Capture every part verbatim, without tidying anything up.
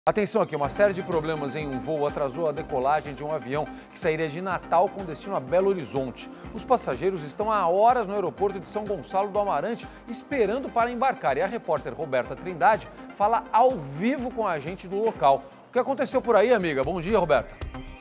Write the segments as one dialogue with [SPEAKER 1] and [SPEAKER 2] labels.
[SPEAKER 1] Atenção aqui, uma série de problemas em um voo atrasou a decolagem de um avião que sairia de Natal com destino a Belo Horizonte. Os passageiros estão há horas no aeroporto de São Gonçalo do Amarante esperando para embarcar. E a repórter Roberta Trindade fala ao vivo com a gente do local. O que aconteceu por aí, amiga? Bom dia, Roberta.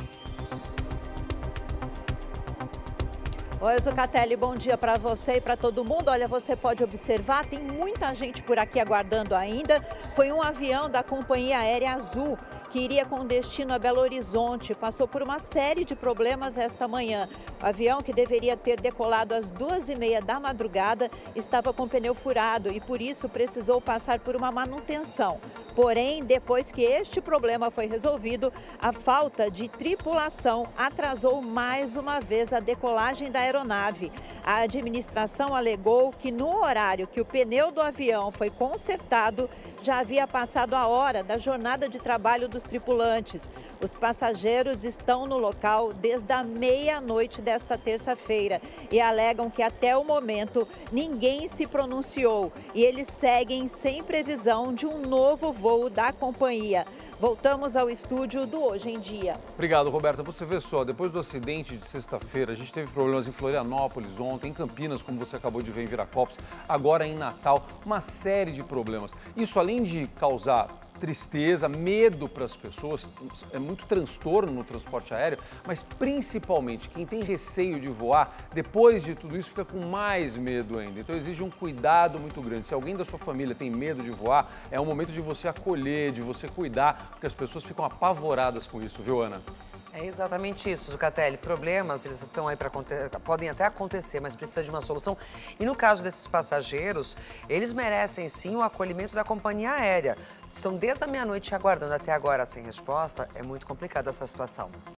[SPEAKER 2] Oi, Zucatelli, bom dia para você e para todo mundo. Olha, você pode observar, tem muita gente por aqui aguardando ainda. Foi um avião da Companhia Aérea Azul que iria com destino a Belo Horizonte. Passou por uma série de problemas esta manhã. O avião, que deveria ter decolado às duas e meia da madrugada, estava com o pneu furado e por isso precisou passar por uma manutenção. Porém, depois que este problema foi resolvido, a falta de tripulação atrasou mais uma vez a decolagem da aeronave. A administração alegou que no horário que o pneu do avião foi consertado, já havia passado a hora da jornada de trabalho dos tripulantes. Os passageiros estão no local desde a meia-noite desta terça-feira e alegam que até o momento ninguém se pronunciou e eles seguem sem previsão de um novo voo da companhia. Voltamos ao estúdio do Hoje em Dia.
[SPEAKER 1] Obrigado, Roberta. Você vê só, depois do acidente de sexta-feira, a gente teve problemas em Florianópolis ontem, em Campinas, como você acabou de ver em Viracopos, agora em Natal, uma série de problemas. Isso, além de causar tristeza, medo para as pessoas, é muito transtorno no transporte aéreo, mas principalmente quem tem receio de voar, depois de tudo isso fica com mais medo ainda. Então exige um cuidado muito grande. Se alguém da sua família tem medo de voar, é um momento de você acolher, de você cuidar, porque as pessoas ficam apavoradas com isso, viu, Ana?
[SPEAKER 3] É exatamente isso, Zucatelli. Problemas, eles estão aí para podem até acontecer, mas precisa de uma solução. E no caso desses passageiros, eles merecem sim o acolhimento da companhia aérea. Estão desde a meia-noite aguardando até agora sem resposta. É muito complicada essa situação.